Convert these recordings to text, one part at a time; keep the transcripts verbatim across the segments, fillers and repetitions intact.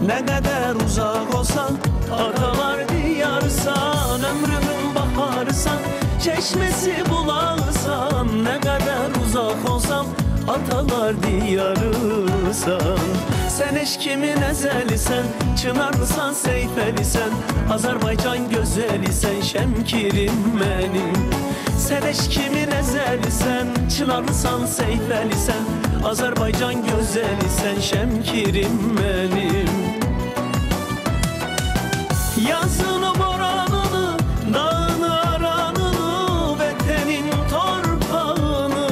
Ne kadar uzak olsan, atalar diyarsan, ömrümün baharsan, çeşmesi bulağısan. Ne kadar uzak olsam, atalar diyarısan. Sen eşkimin ezəlisen, Çınarlısan, Seyfəlisen, Azərbaycan gözəlisen, Şəmkirim mənim. Sen eşkimin ezəlisen, Çınarlısan, Seyfəlisen, Azərbaycan gözəlisen, Şəmkirim mənim. Yazını boranını, dağını aranını, vətənin torpağını.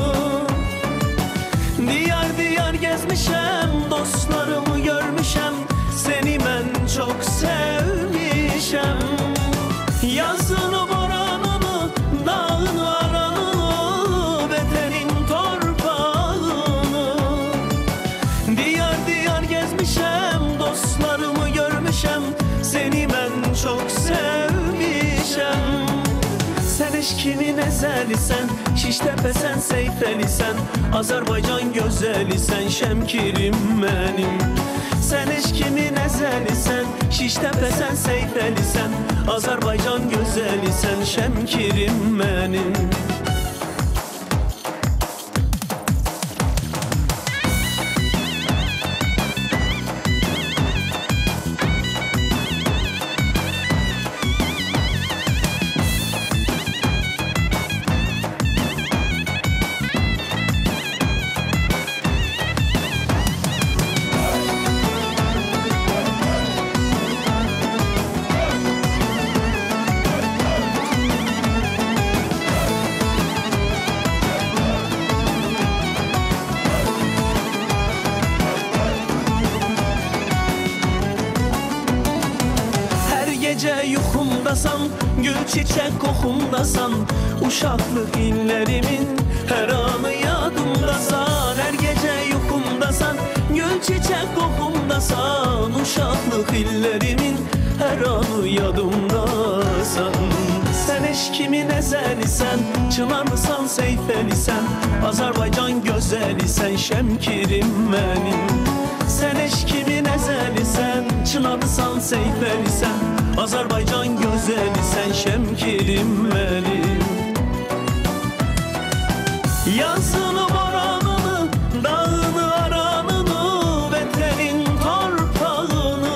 Diyar diyar gezmişəm, dostlarımı görmüşəm, seni mən çox sevmişəm. Yazını boranını, dağını aranını, vətənin torpağını. Diyar diyar gezmişəm, dostlarımı görmüşəm, seni mən çox sevmişəm. Sen eşkimin ezəlisen, Şiştəpəsən, Seyfəlisen, Azərbaycan gözəlisen, Şəmkirim mənim. Sen eşkimin ezəlisen, Şiştəpəsən, Seyfəlisen, Azərbaycan gözəlisen, Şəmkirim mənim. Gece yuxumdasan, gül çiçek kokumdasan, uşaqlıq illerimin her anı yadımdasan. Her gece yuxumdasan, gül çiçek kokumdasan, uşaqlıq illerimin her anı yadımdasan. Sen eşkimin ezəlisen, Çınarlısan, Seyfəlisen, Azərbaycan gözəlisen, Şəmkirim mənim. Sen eşkimin ezəlisen, Çınarlısan, Seyfəlisen, Azərbaycan gözəlisen, Şəmkirim mənim. Yazını boranını, dağını aranını, vətənin torpağını.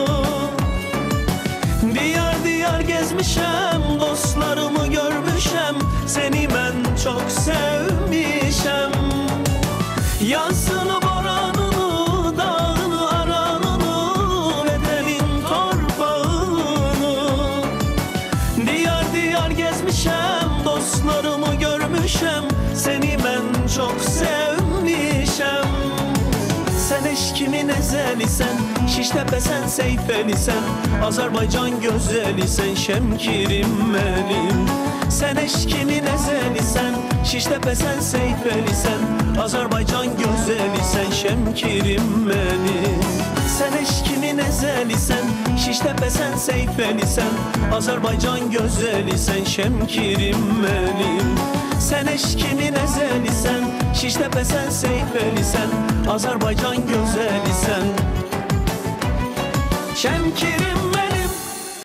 Diyar diyar gezmişəm, dostlarımı görmüşəm, seni mən çox sevmişəm. Yazını boranını, dağını aranını, vətənin torpağını. Diyar diyar gezmişəm, dostlarımı görmüşəm, seni mən çox sevmişəm. Sen eşkimin ezəlisen, Şiştəpəsən, Seyfəlisen, Azərbaycan gözəlisen, Şəmkirim mənim. Sen eşkimin ezəlisen, Şiştəpəsən, Seyfəlisen, Azərbaycan gözəlisen, Şəmkirim mənim. Sen eşkimin ezəlisen, Şiştəpəsən, Seyfəlisen, Azərbaycan gözəlisen, Şəmkirim mənim. Sen eşkimin ezəlisen, Şiştəpəsən, Seyfəlisen, Azərbaycan gözəlisen, Şəmkirim